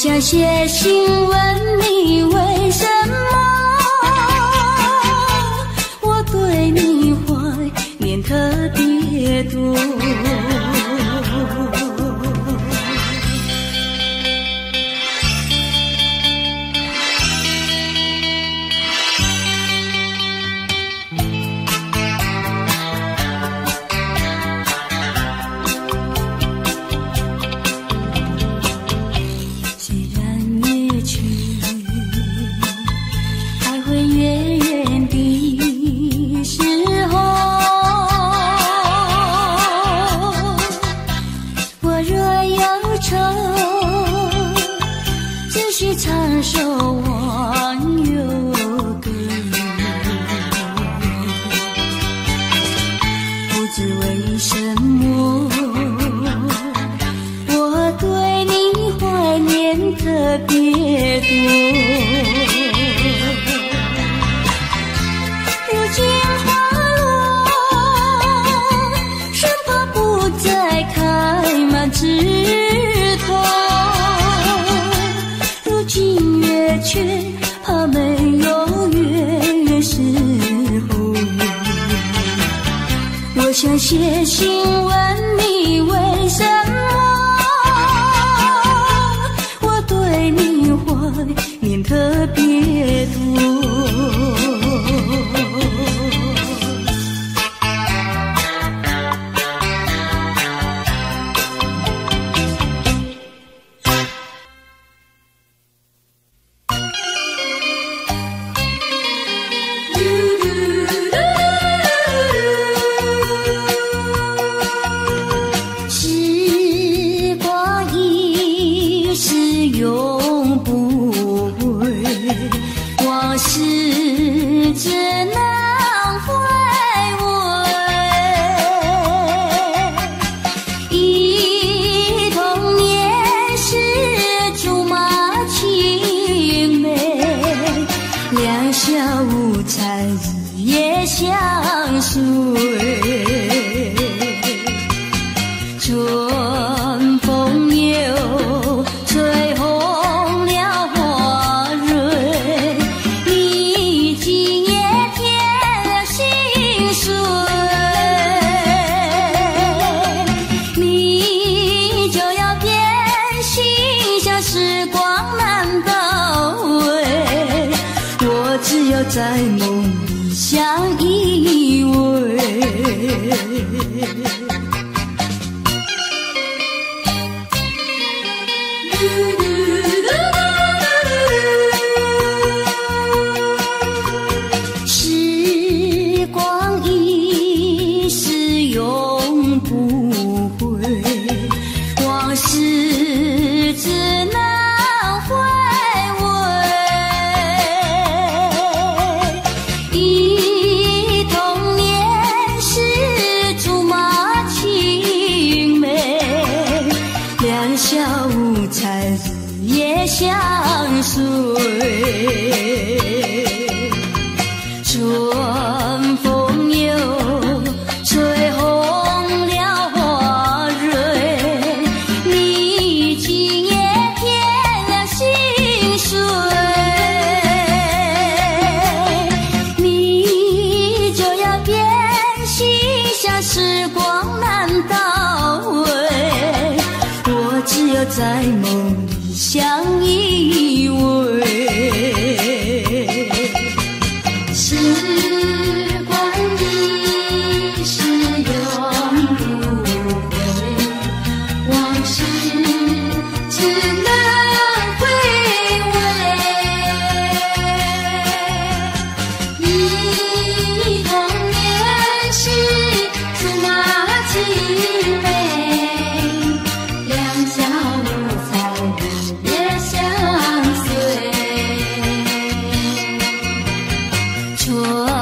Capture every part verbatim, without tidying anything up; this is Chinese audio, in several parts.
想写信问你为什么我对你怀念特别多。唱首忘忧歌，不知为什么我对你怀念特别多。如今花落，生怕不再开满枝头，却怕没有月时候。我想写信问你为什么我对你怀念特别多。春风又吹红了花蕊，你已经也添了心碎，你就要变心，像时光难倒回，我只有在梦里相依偎。时光一逝永不回，往事只能回味。忆童年时竹马青梅，两小无猜日夜相随。春风又吹红了花蕊，你已经也添了心碎，你就要变心，像时光难倒回，我只有在梦里相依偎。时光一逝永不回，往事只能回味。忆童年时竹马青梅，两小无猜日夜相随。春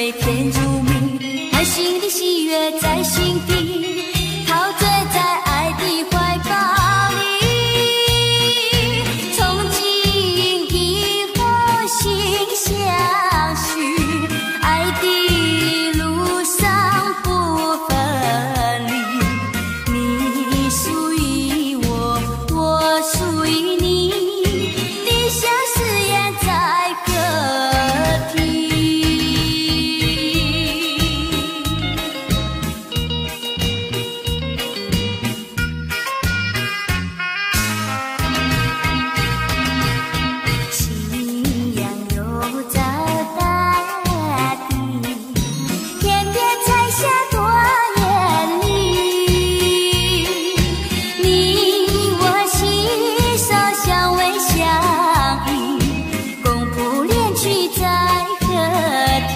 为甜如蜜，满心的喜悦在心底，陶醉在爱的怀抱里。从今以后心相许，爱的路上不分离。你属于我，我属于你，地下誓言在歌听。信仰又在大地，偏偏才下多年里，你我携手相偎相依，共谱恋曲在歌听。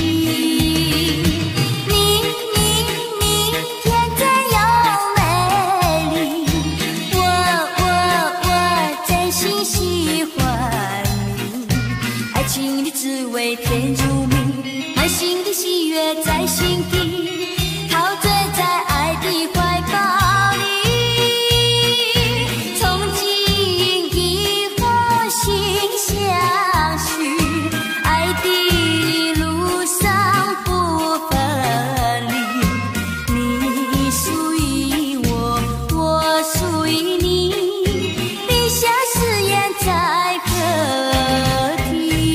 你你你天真又美丽，我我我真心喜欢你，爱情的滋味甜如蜜，满心的喜悦在心底，陶醉在爱的怀抱里。从今以后心相许，爱的路上不分离。你属于我，我属于你，地下誓言在歌听。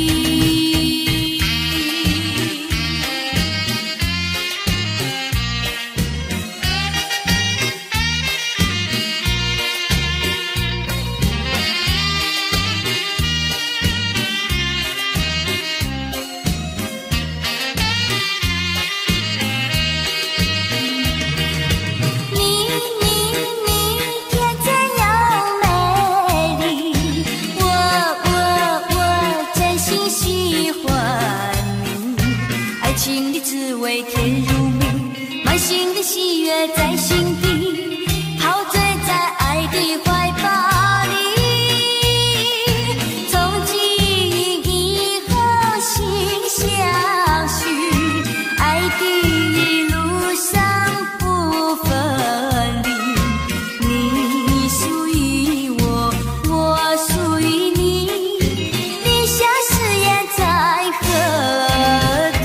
你你你天真又美丽，我我我真心喜欢你，爱情的滋味甜如蜜，满心的喜悦在心底，陶醉在爱的怀抱里。从今以后心相许，爱的路上不分离。你属于我，我属于你，地下誓言在歌听。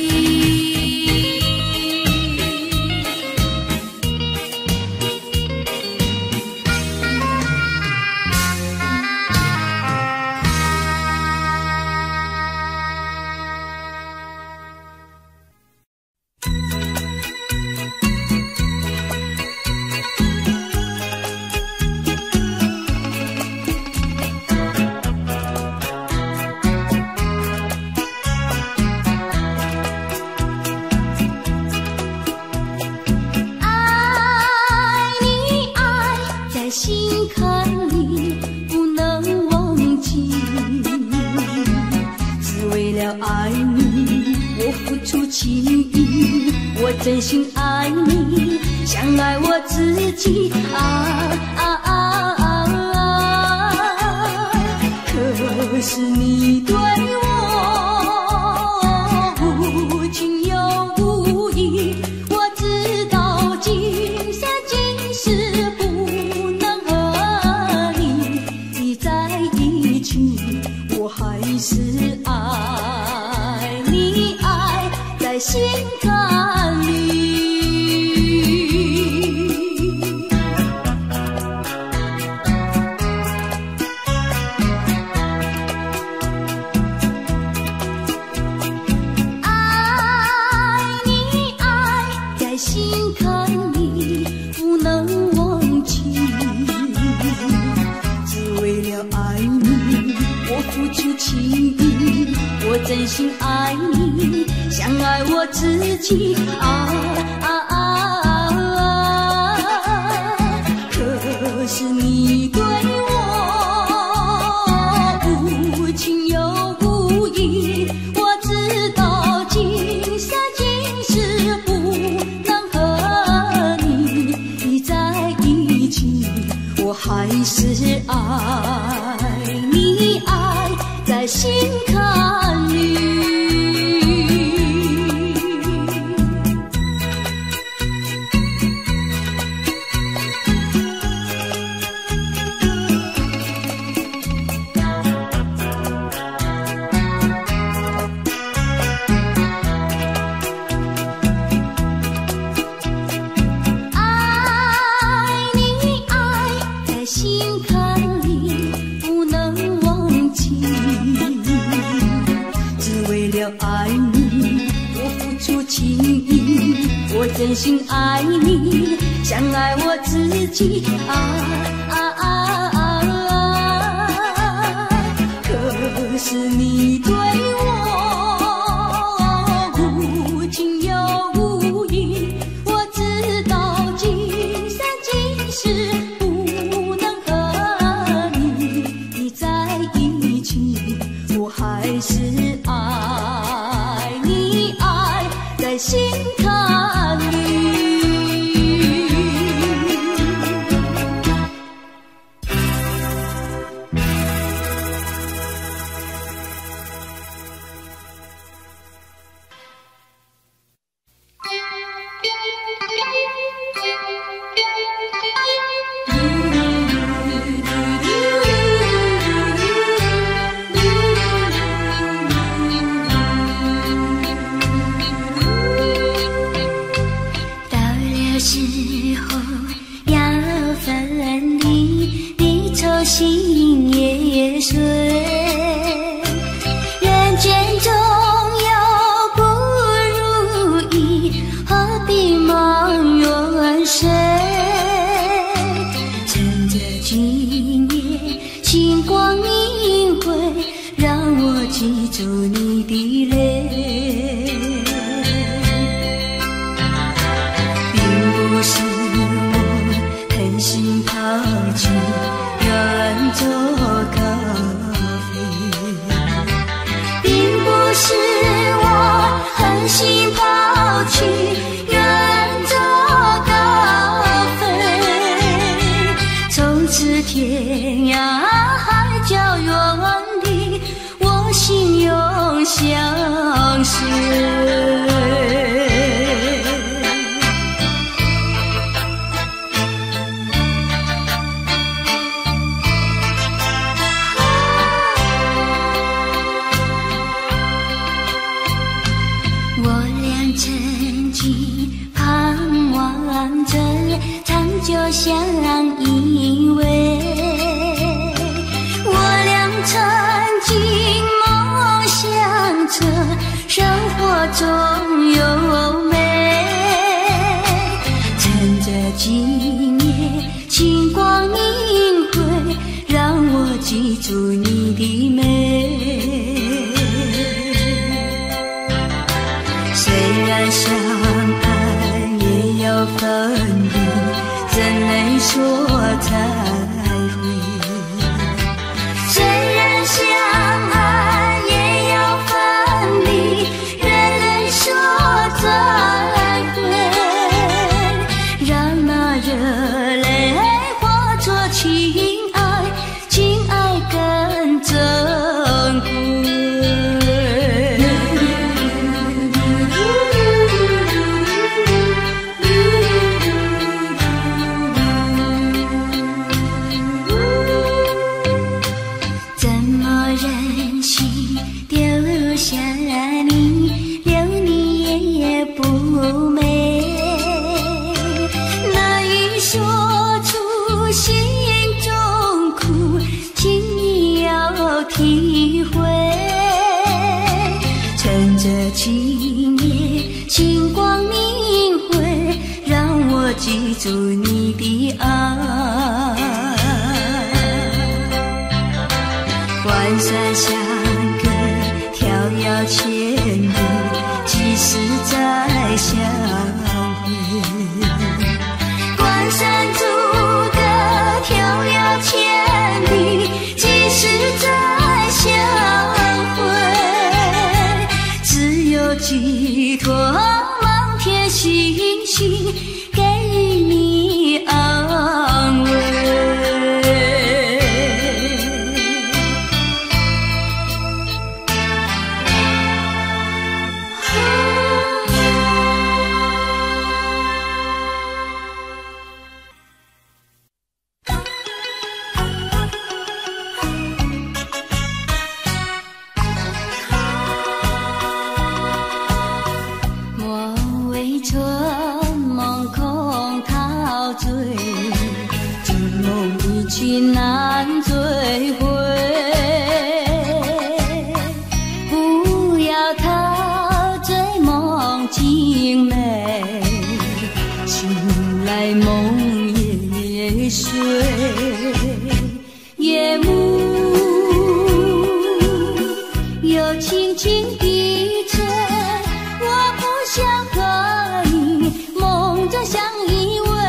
爱你爱在心坎里不能忘记，只为了爱你我付出情意，我真心爱你，像爱我自己。啊啊啊啊啊！可是你对我无情又无义，我知道今生今世不能和你你在一起，我还是爱你爱在心坎里。爱你爱在心坎里不能忘记，只为了爱你我付出情意，我真心爱你，像爱我自己。啊啊啊啊！可是你对我无情又无义，我知道今生今世不能和你你在一起，我还是爱你爱在心坎里。 了爱你，我付出情意，我真心爱你，像爱我自己啊啊啊啊啊！可是你对我无情又无义，我知道今生今世不能和你在一起，我还是爱你，爱在心坎里。心也碎，人间总有不如意，何必忙远水？趁着今夜星光明辉，让我记住你的泪，并不是我狠心抛弃远走高飞，并不是我狠心抛弃远走高飞，从此天涯海角远离，我心永相随。就相依偎，我俩曾经梦想着生活中有美，趁着今夜星光明辉，让我记住你的美。虽然相爱也要分离，怎能说再会？虽然相爱也要分离，人人说再会。让那热泪化作情爱，情爱更珍贵。体会，趁着今夜星光明辉，让我记住你的爱。关山相隔，迢遥千里，几时再相会？关山阻隔，迢遥千里，几时再相会？只有寄托满天星星，给予你轻地吹，我不想和你梦中相依偎，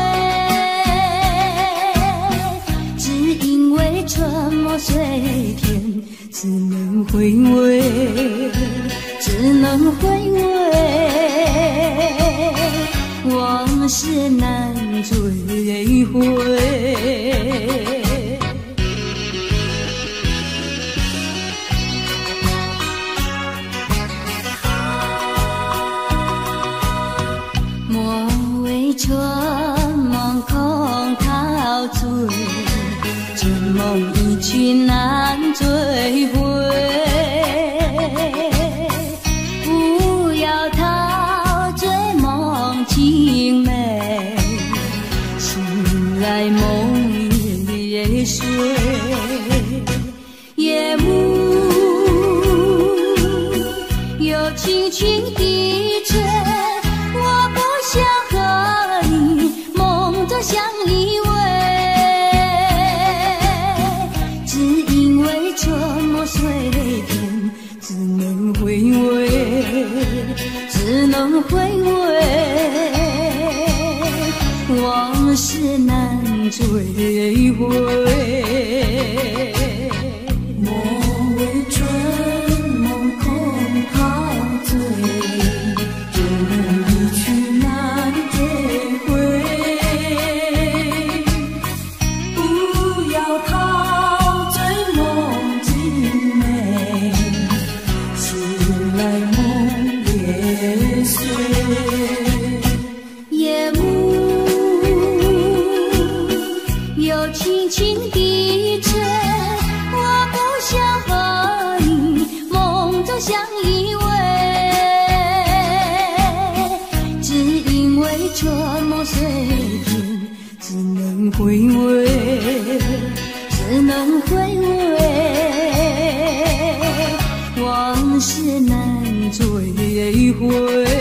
只因为春梦随天，只能回味，只能回味，往事难追回。春梦空陶醉，这梦一去难追回。不要陶醉梦境美，醒来梦也碎。夜幕又轻轻地吹，我不想相依偎，只因为春梦随天，只能回味，只能回味，往事难追回。莫为春梦空陶醉，这梦一去难追回。夜幕又轻轻地吹，我不想和你梦中相依偎，只因为春梦随天，只能回味，只能回味，往事难追回。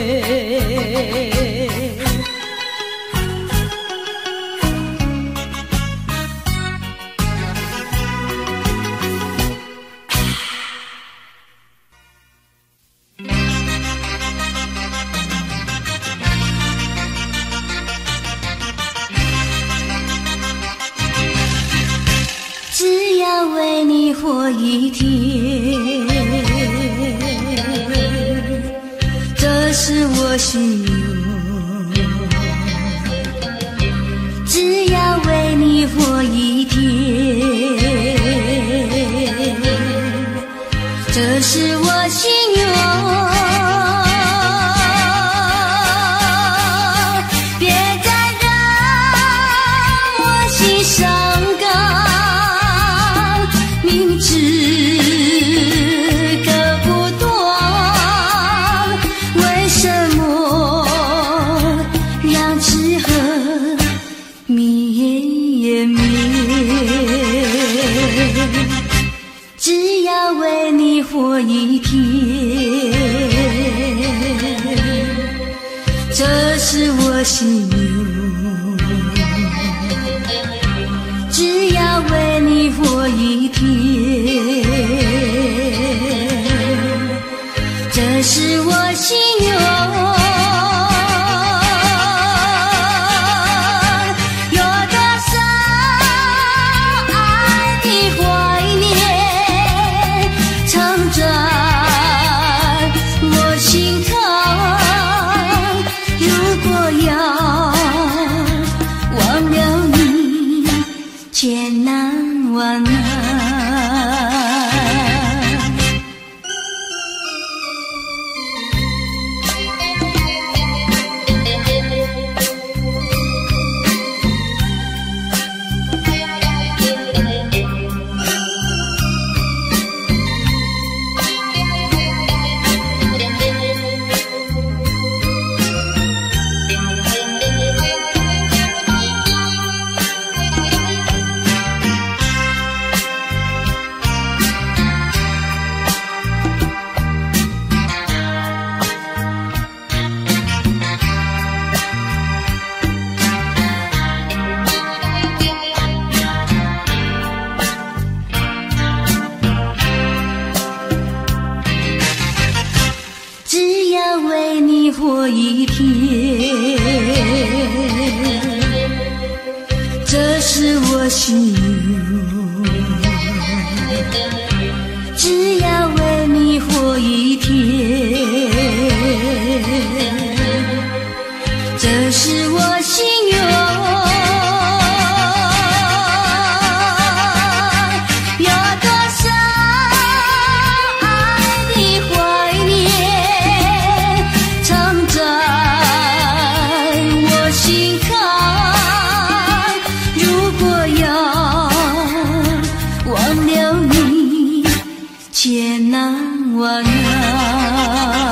只要为你活一天，这是我心愿。只要为你活一天，这是我心愿。别再让我心伤感，明知割不断，为什么让痴恨绵绵？只要为你活一天，这是我心愿。只要为你活一天，这是我心愿。千难万难。 迷惑一天。这是我心愿，只要为你活一天。这是我心愿。千难万难。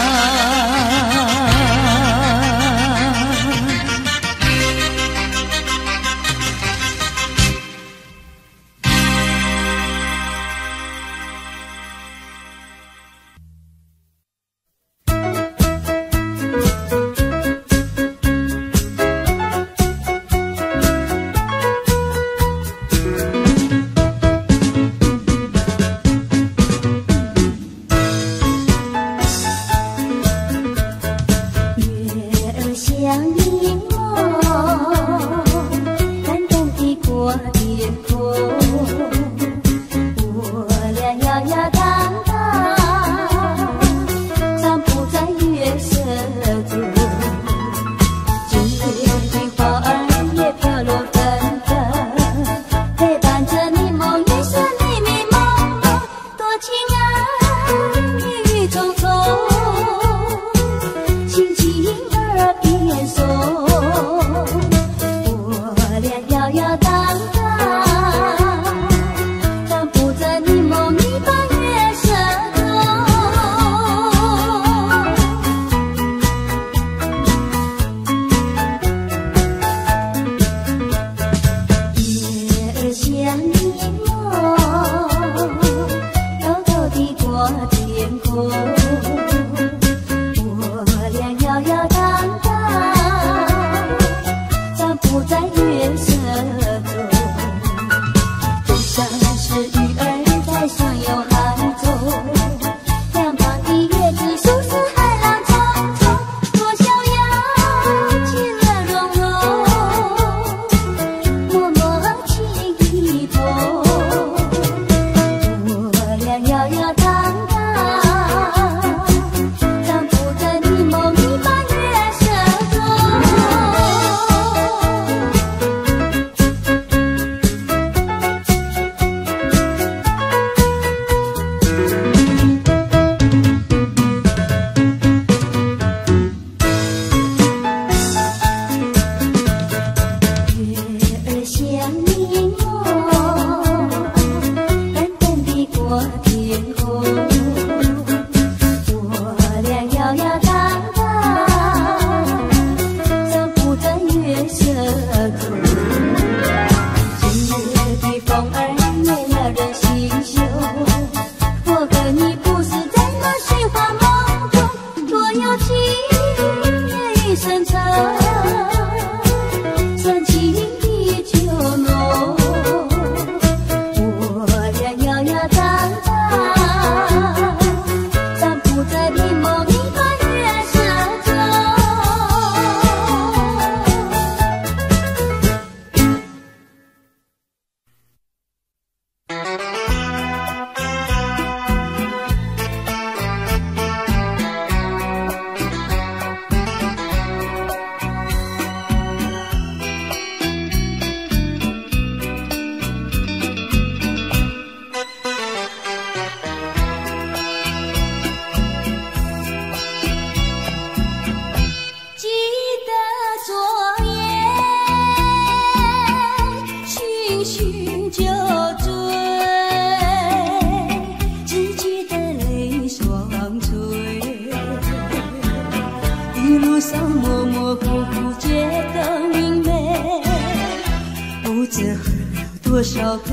多少杯，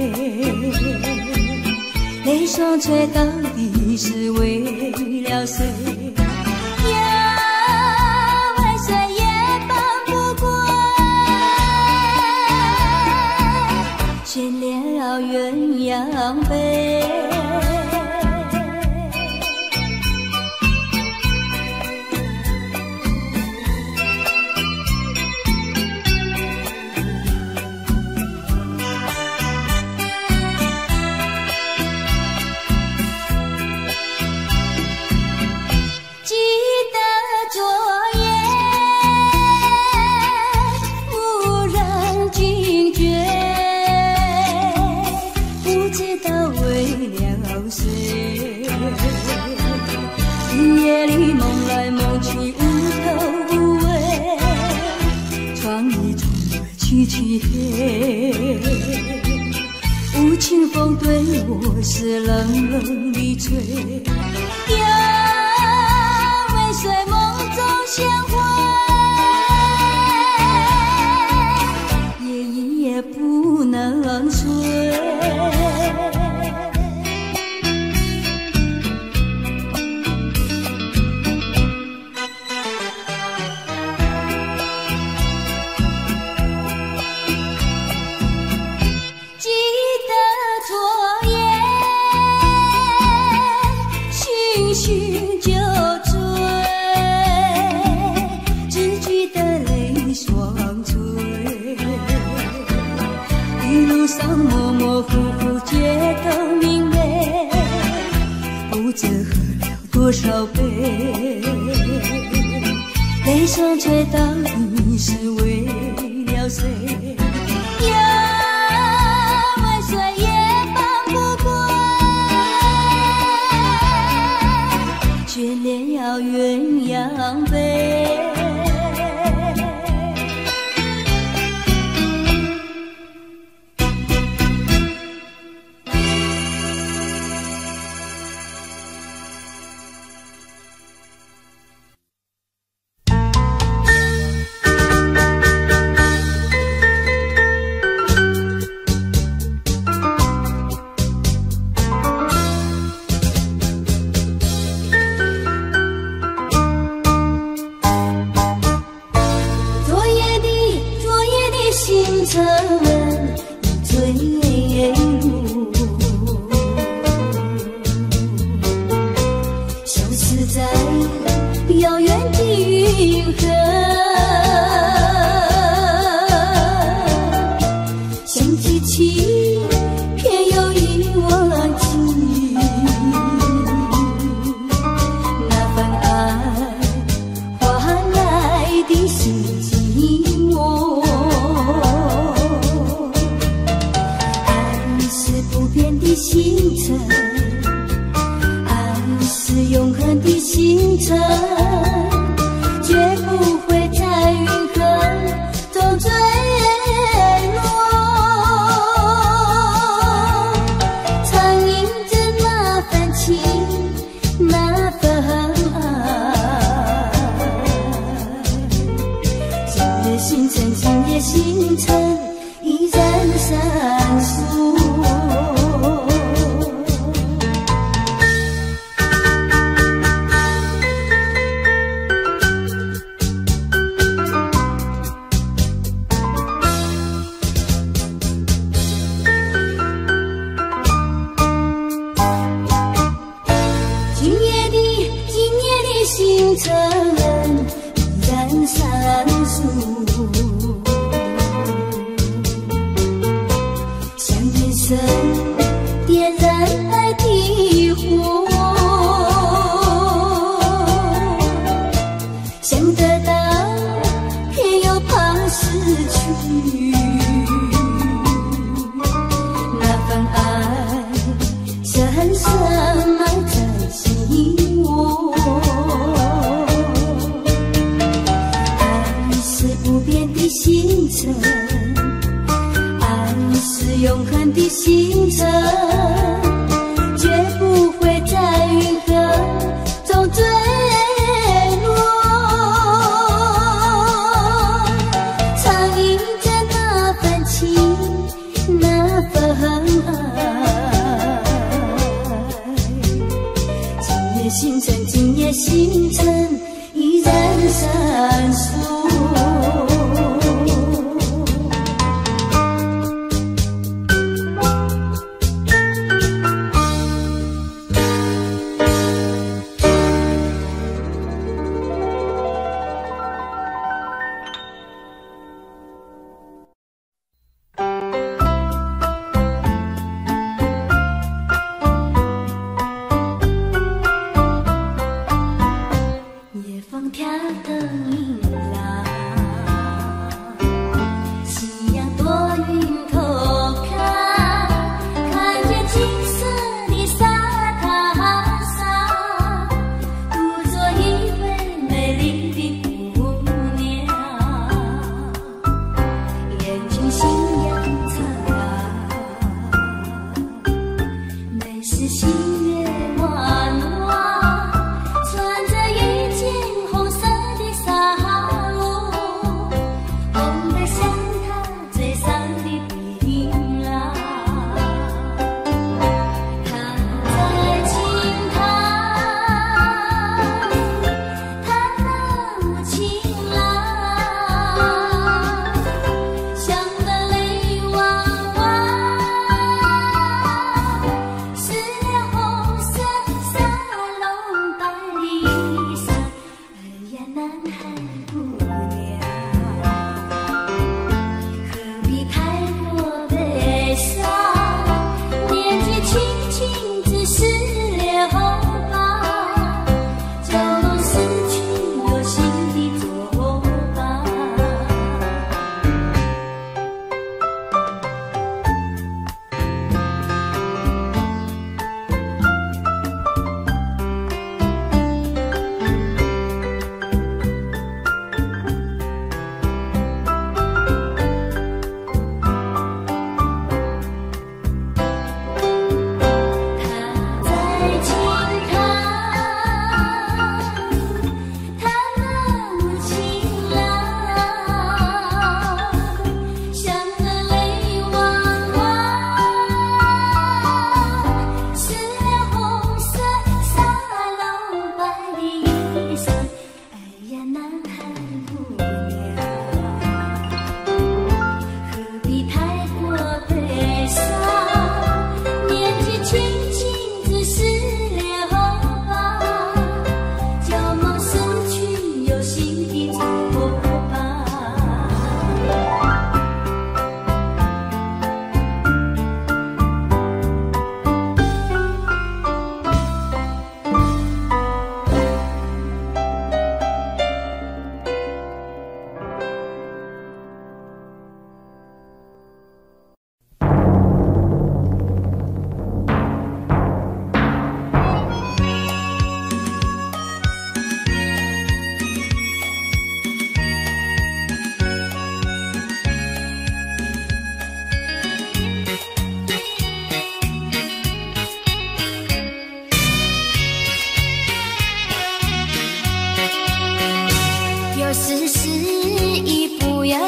泪双垂到底是为了谁？呀，万岁也帮不过，献了鸳鸯杯。 夜里梦来梦去无头无尾，窗里窗外凄凄黑，无情风对我是冷冷的吹，要尾随梦中鲜花，夜夜不能睡。模模糊糊觉得明媚，不知喝了多少杯，悲伤却到底是为了谁？要尾随也放不过，却恋了鸳鸯杯。 夜风跳动银浪，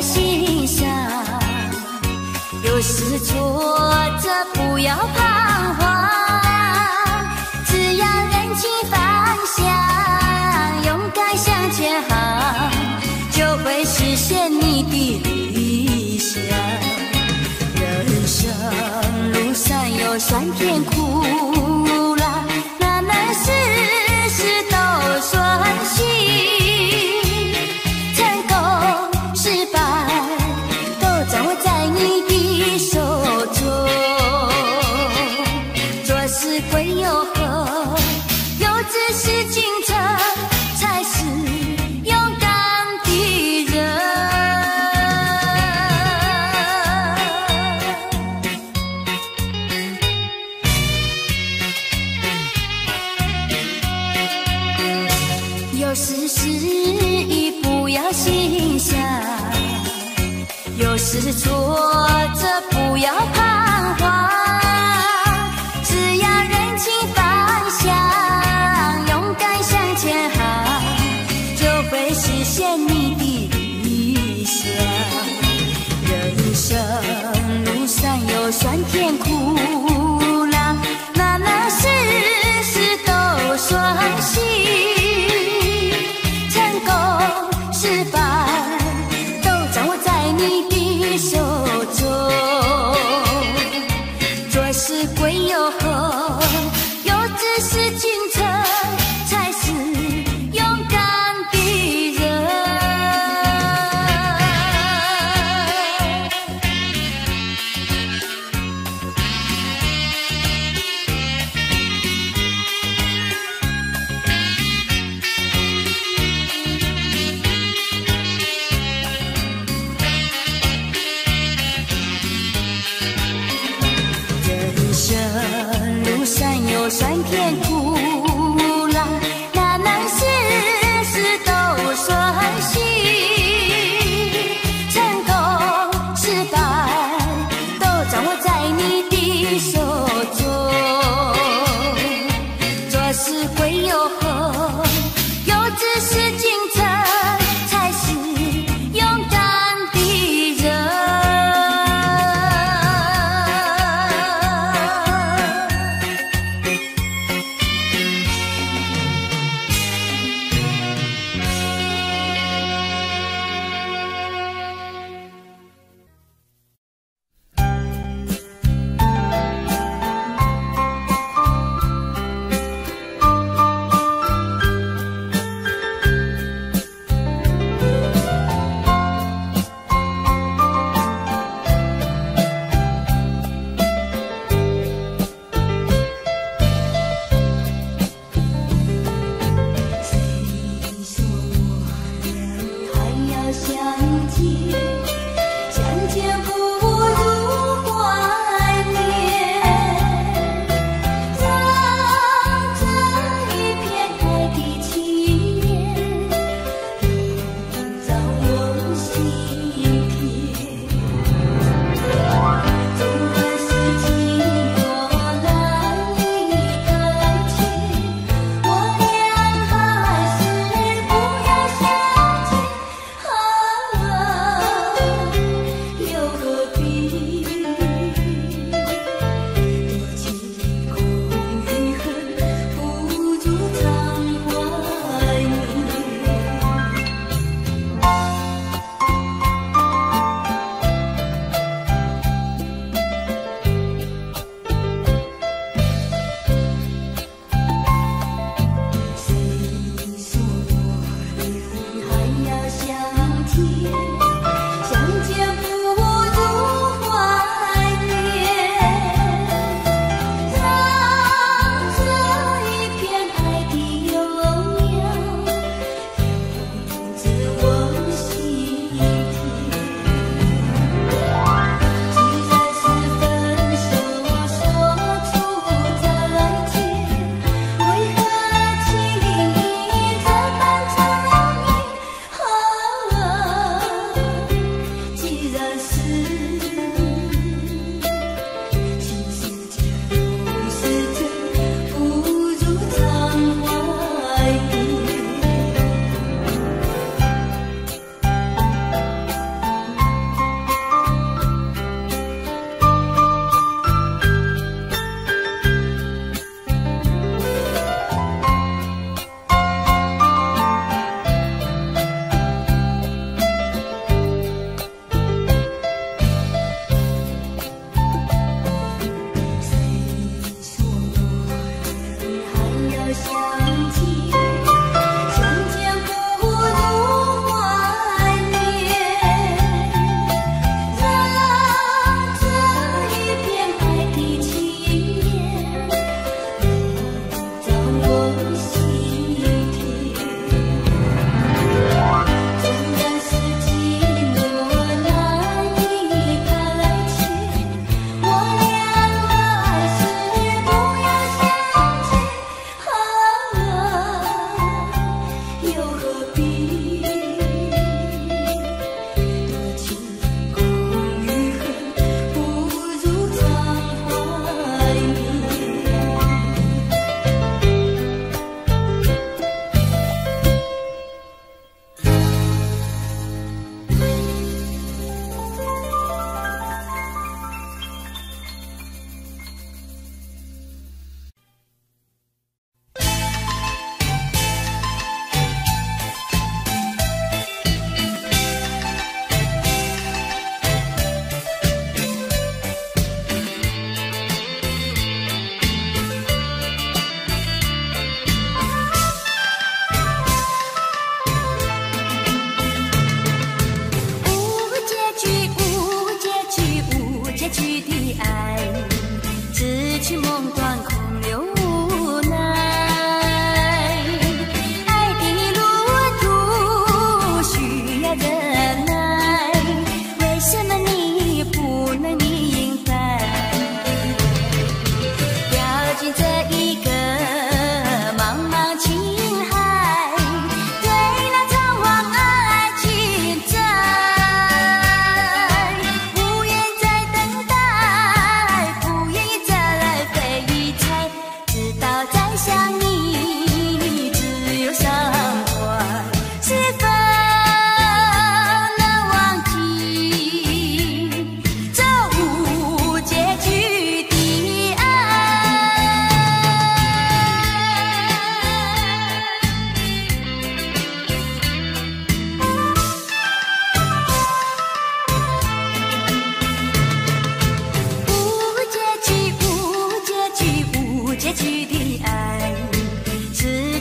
心上，有时挫折不要彷徨，只要认清方向，勇敢向前行，就会实现你的理想。人生路上有酸甜苦辣，哪能事事都顺心？成功失败都掌握在你的手中。做事归有何？有志是进程，才是勇敢的人。有时失意不要心伤，有时挫折不要彷徨，只要认清方向，勇敢向前行，就会实现你的理想。人生路上有酸甜苦辣，哪能事事都顺心？成功失败都掌握在你的手中。做事归有何？有志是进程，才是勇敢的人。人生路上有酸甜苦辣，哪能事事都顺心？成功失败都掌握在你的手中。做事归有何？有志是进程，才是勇敢的人。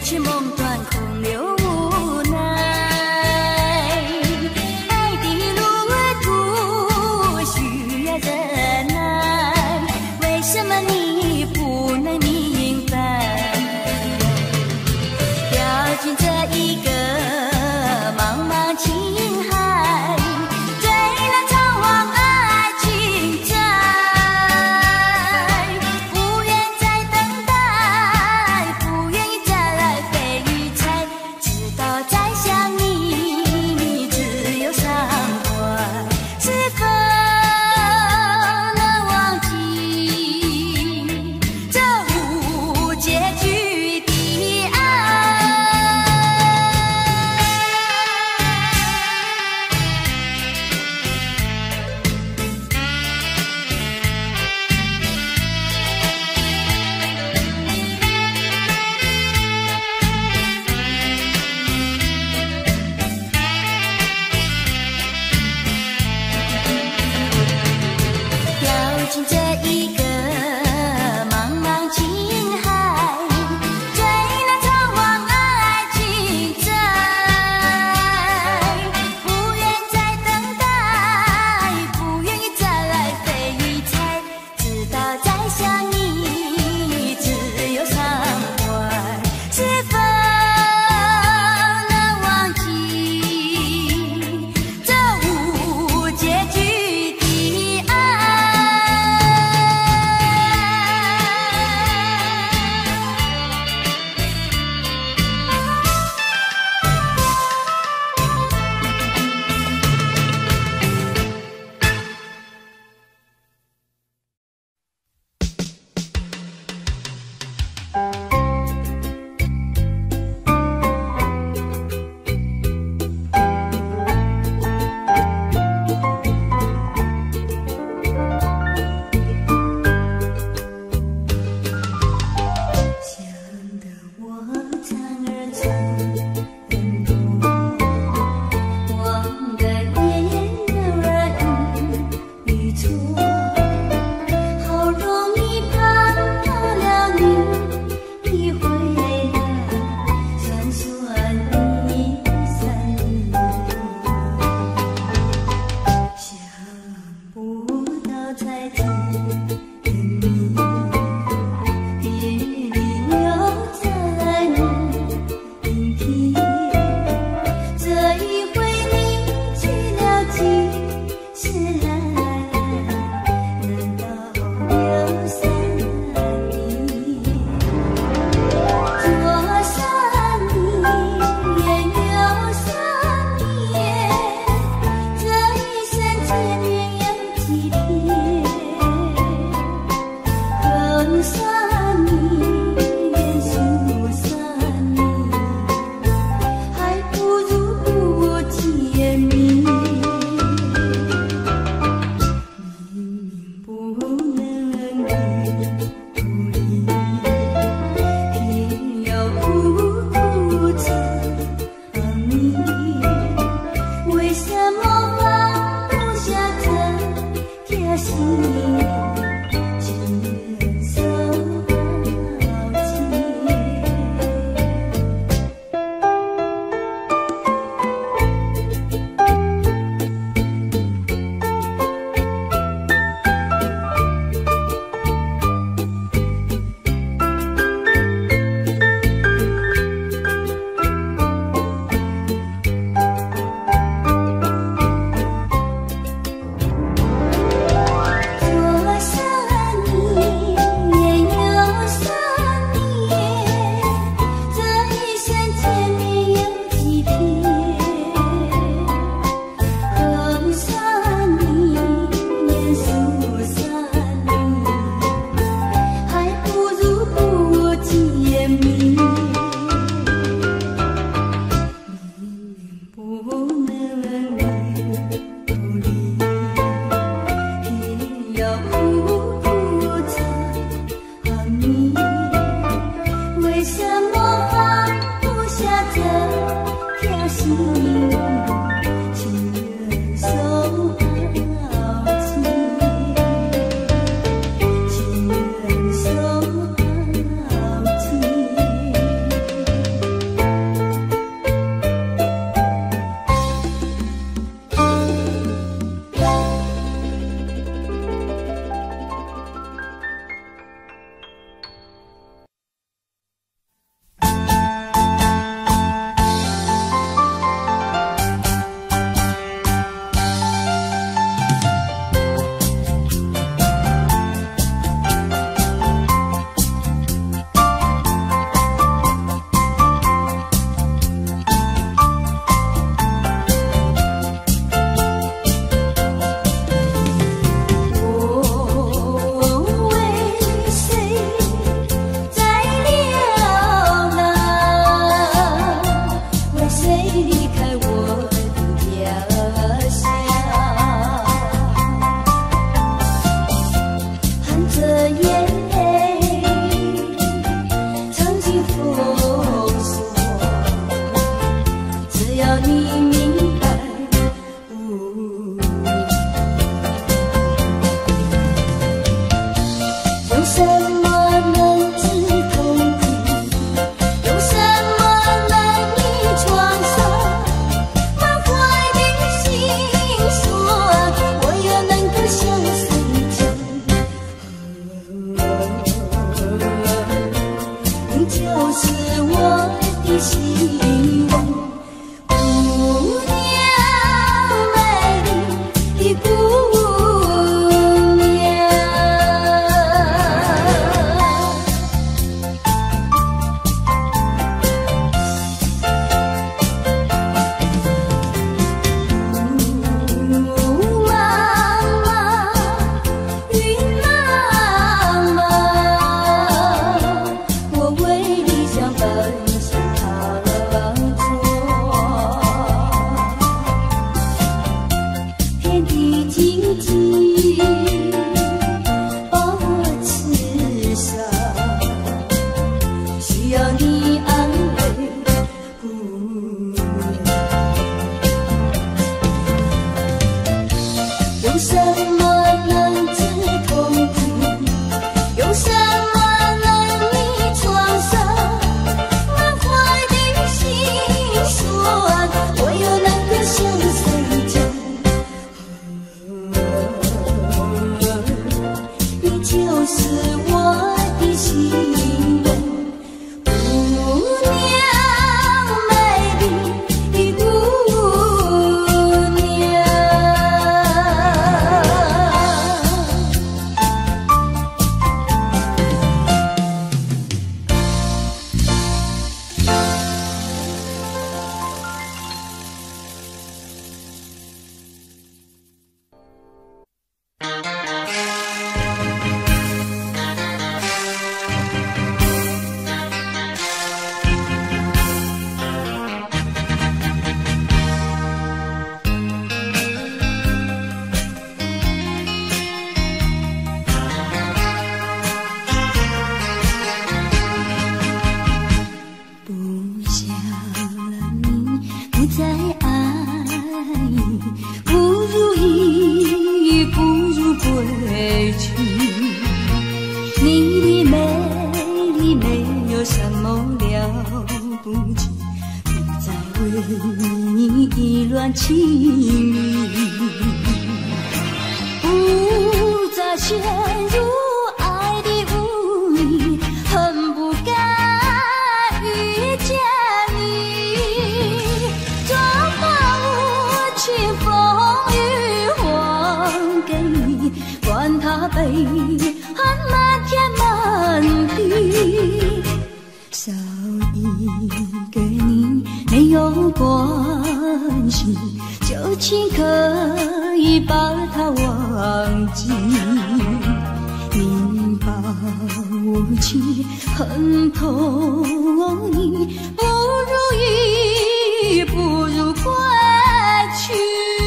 去梦断，空留无奈。爱的路途需要忍耐，为什么你不能明白？掉进这一个茫茫情海，醉了苍黄爱情债，不愿再等待，不愿意再来飞与想了你，不再爱，不如意，不如归去。你的美丽没有什么了不起，不再为你意乱情迷，不再陷入爱的雾里，恨不该遇见你。转把无情风雨还给你，管他悲恨漫天满地，少一个你没有关系，就请可以把它忘记。你把无情恨透你，不如意，不如归去。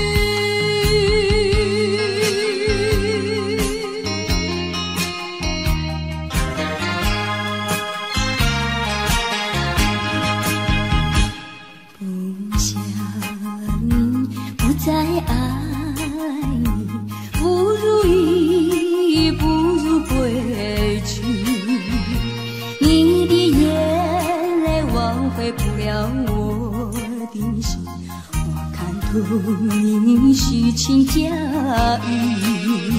不想你，不再爱你，不如意，不如归去。你的眼泪挽回不了我的心，我看透你虚情假意，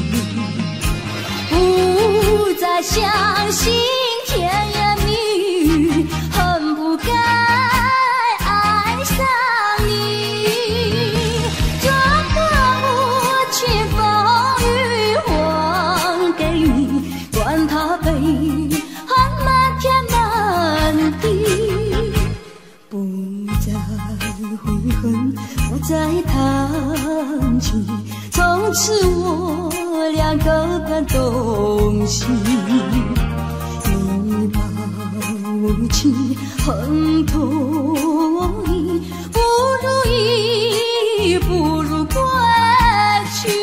不再相信甜言蜜语，恨不该爱上你。转把无情风雨还给你，管他悲恨漫天满地，不再悔恨，不再叹气，从此我俩各奔东西。你把无情恨透你，不如意，不如归去。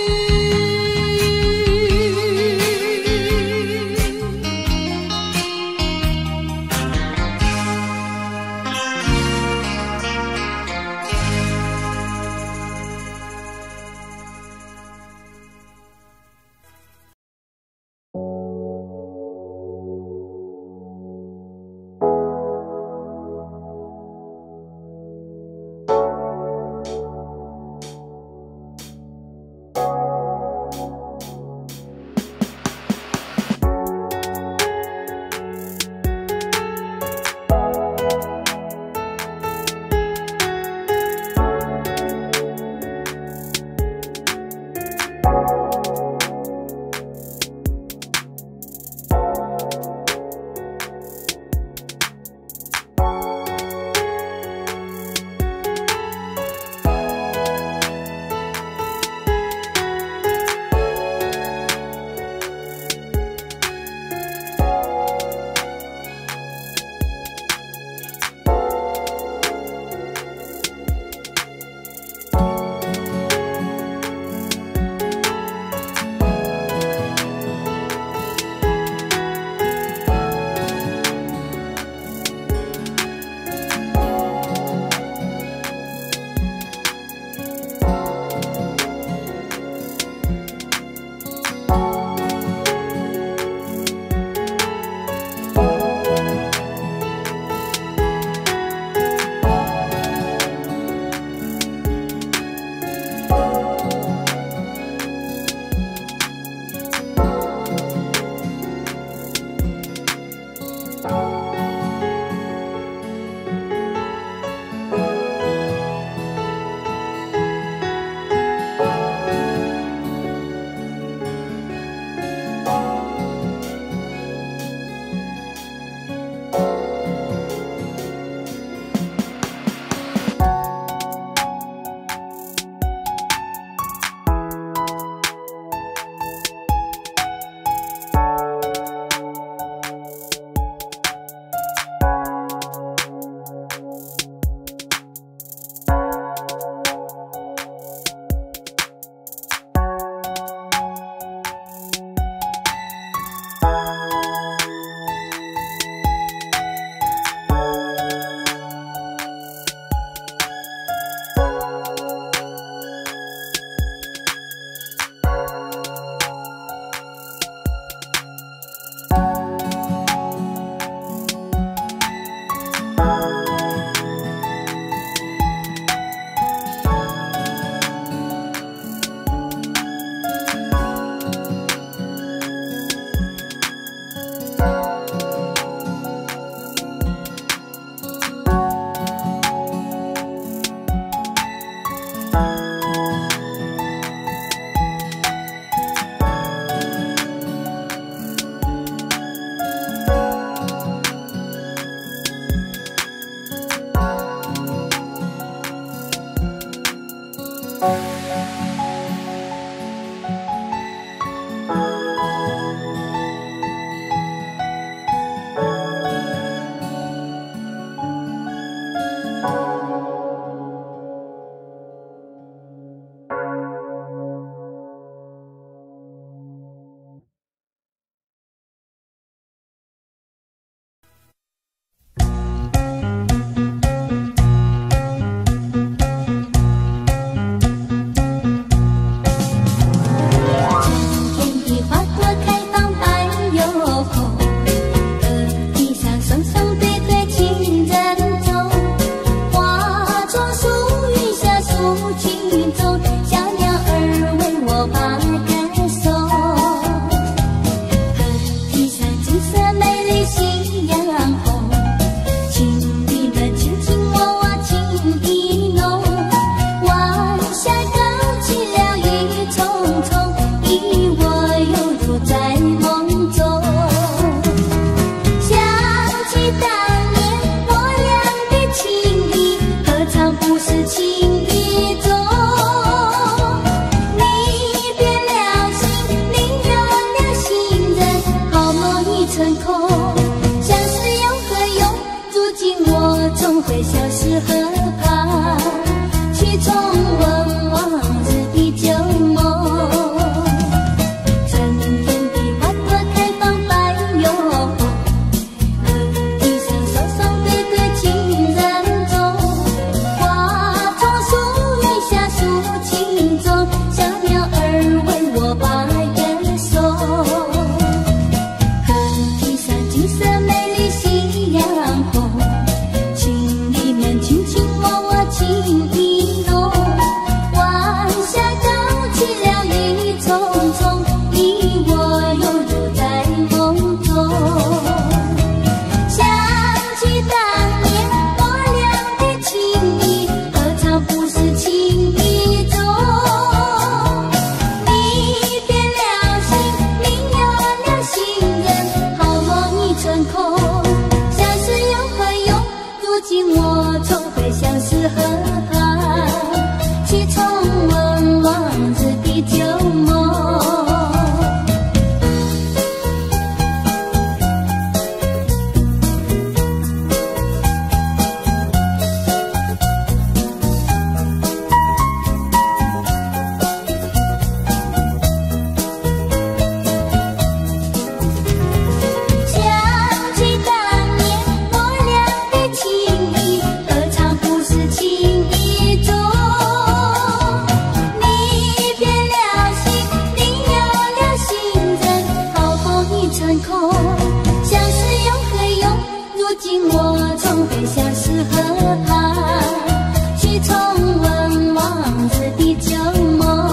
是河畔，去重温往日的旧梦。春天的花朵开放百有红，河堤上双双对对情人踪。花丛树荫下诉情衷，小鸟儿为我把歌颂。河堤上景色美丽夕阳红，情侣们卿卿我我情意浓。晚霞高起了雨匆匆，你我又入在梦中。想起当年我俩的情谊，何尝不是情意重。你变了心，另有了心人，好梦已成空。相思又何用？如今我重回相思河畔，去重温往日的旧梦。想起当年我俩的情谊，何尝不是情意重。你变了心，另有了心人，好梦已成空。相思又何用？如今我重回相思河畔，去重温往日的旧梦。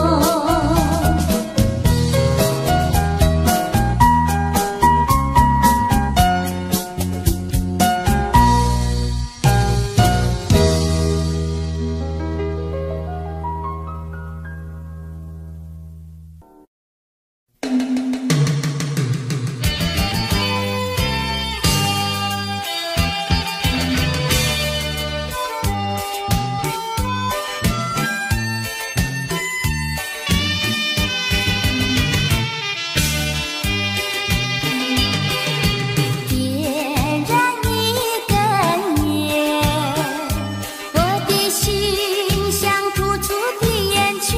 点燃一根烟，我的心像突出的烟圈，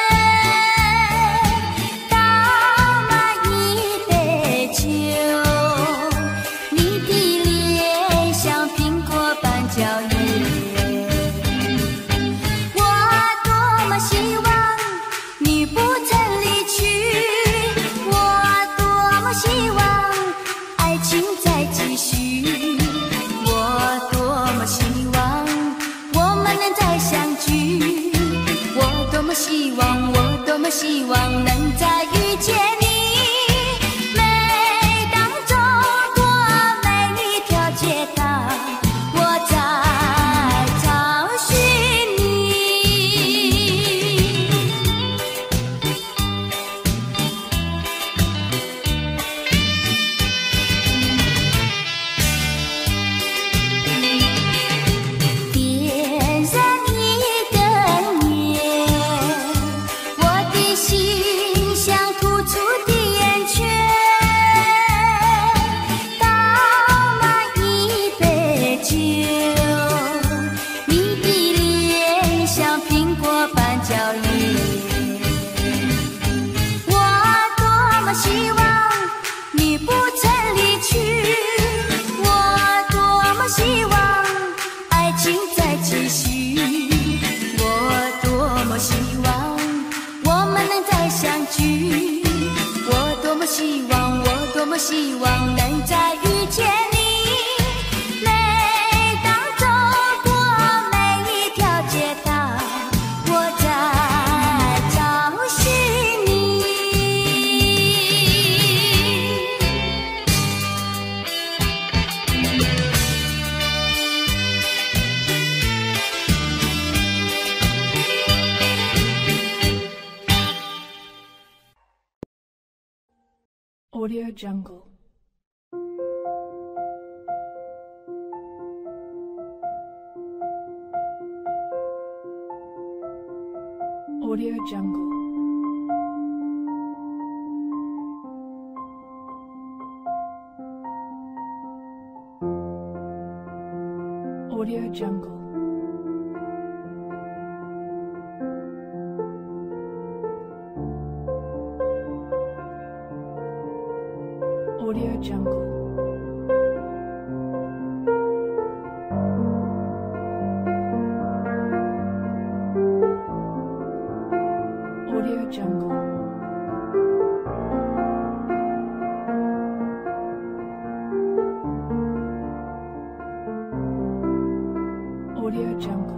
倒满一杯酒，你的脸像苹果般娇艳。我多么希望你不曾离去，我多么希望爱情再继续，我多么希望我们能再相聚，我多么希望，我多么希望能再遇见你。每当走过每一条街道，我在找寻你。点燃一根烟，我的心像突出的烟圈，倒满一杯酒，你的脸像苹果般娇艳。我多么希望你不曾离去，我多么希望爱情再继续，我多么希望我们能再相聚，我多么希望，我多么希望能再遇见你。每当走过每一条街道，我在找寻你。 Audio Jungle. Audio Jungle. Audio Jungle. Jungle. Audio Jungle. Audio Jungle.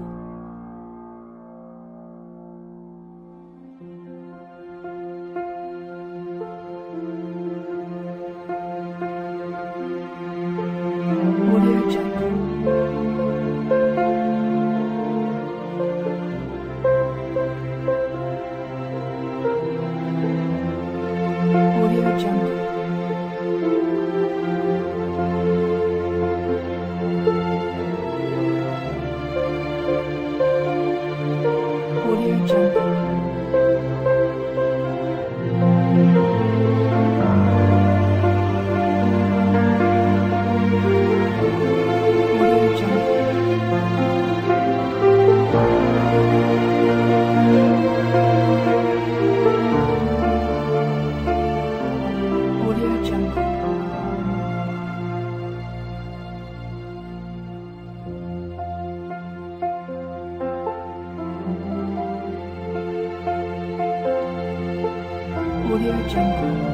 Audio Jungle. Audio Jungle. Audio Jungle. Audio Jungle. Audio Jungle. Audio Jungle.